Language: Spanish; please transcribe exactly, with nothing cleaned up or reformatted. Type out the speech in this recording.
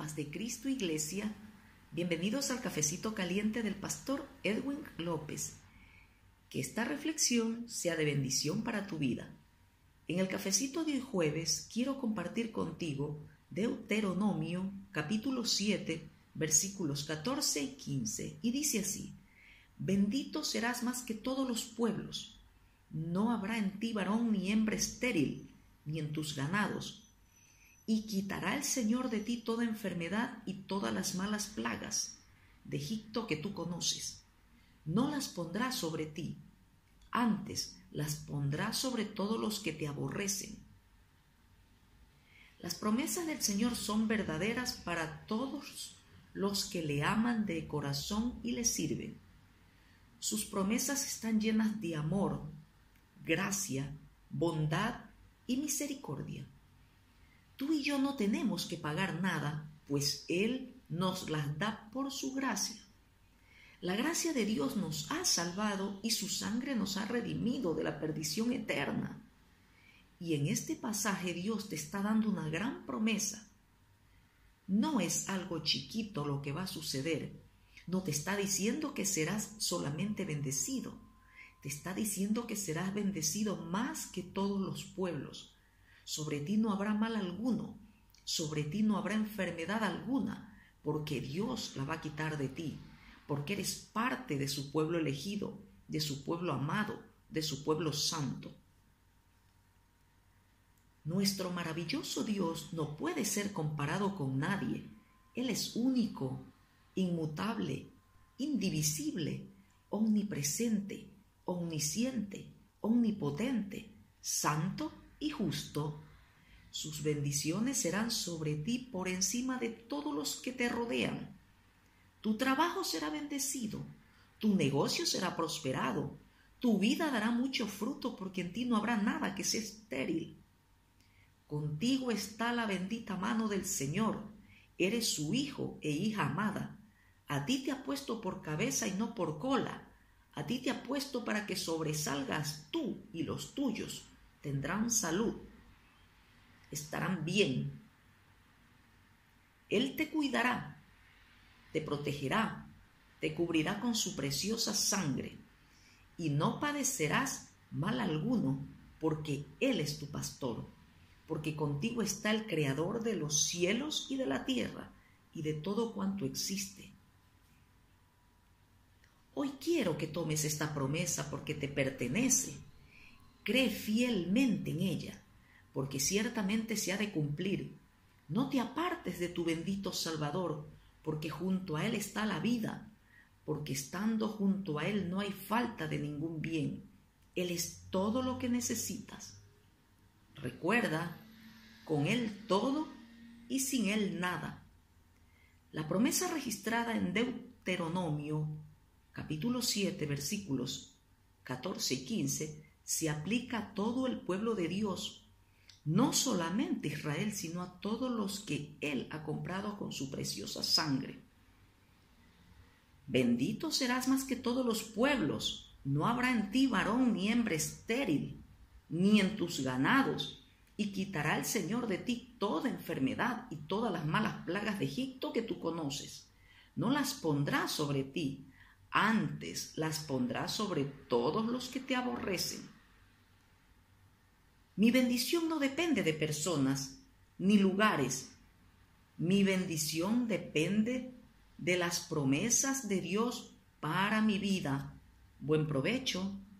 Paz de Cristo Iglesia, bienvenidos al cafecito caliente del pastor Edwin López. Que esta reflexión sea de bendición para tu vida. En el cafecito de hoy jueves quiero compartir contigo Deuteronomio capítulo siete versículos catorce y quince, y dice así: Bendito serás más que todos los pueblos, no habrá en ti varón ni hembra estéril, ni en tus ganados. Y quitará el Señor de ti toda enfermedad y todas las malas plagas de Egipto que tú conoces. No las pondrá sobre ti, antes las pondrá sobre todos los que te aborrecen. Las promesas del Señor son verdaderas para todos los que le aman de corazón y le sirven. Sus promesas están llenas de amor, gracia, bondad y misericordia. Tú y yo no tenemos que pagar nada, pues Él nos las da por su gracia. La gracia de Dios nos ha salvado y su sangre nos ha redimido de la perdición eterna. Y en este pasaje Dios te está dando una gran promesa. No es algo chiquito lo que va a suceder. No te está diciendo que serás solamente bendecido. Te está diciendo que serás bendecido más que todos los pueblos. Sobre ti no habrá mal alguno, sobre ti no habrá enfermedad alguna, porque Dios la va a quitar de ti, porque eres parte de su pueblo elegido, de su pueblo amado, de su pueblo santo. Nuestro maravilloso Dios no puede ser comparado con nadie. Él es único, inmutable, indivisible, omnipresente, omnisciente, omnipotente, santo y justo. Sus bendiciones serán sobre ti por encima de todos los que te rodean. Tu trabajo será bendecido, tu negocio será prosperado, tu vida dará mucho fruto porque en ti no habrá nada que sea estéril. Contigo está la bendita mano del Señor, eres su hijo e hija amada. A ti te ha puesto por cabeza y no por cola, a ti te ha puesto para que sobresalgas tú y los tuyos. Tendrán salud, estarán bien. Él te cuidará, te protegerá, te cubrirá con su preciosa sangre, y no padecerás mal alguno, porque Él es tu pastor, porque contigo está el Creador de los cielos y de la tierra, y de todo cuanto existe. Hoy quiero que tomes esta promesa porque te pertenece. Cree fielmente en ella, porque ciertamente se ha de cumplir. No te apartes de tu bendito Salvador, porque junto a Él está la vida, porque estando junto a Él no hay falta de ningún bien. Él es todo lo que necesitas. Recuerda, con Él todo y sin Él nada. La promesa registrada en Deuteronomio, capítulo siete, versículos catorce y quince, se aplica a todo el pueblo de Dios, no solamente a Israel, sino a todos los que Él ha comprado con su preciosa sangre. Bendito serás más que todos los pueblos, no habrá en ti varón ni hembra estéril, ni en tus ganados, y quitará el Señor de ti toda enfermedad y todas las malas plagas de Egipto que tú conoces. No las pondrá sobre ti, antes las pondrá sobre todos los que te aborrecen. Mi bendición no depende de personas ni lugares. Mi bendición depende de las promesas de Dios para mi vida. Buen provecho.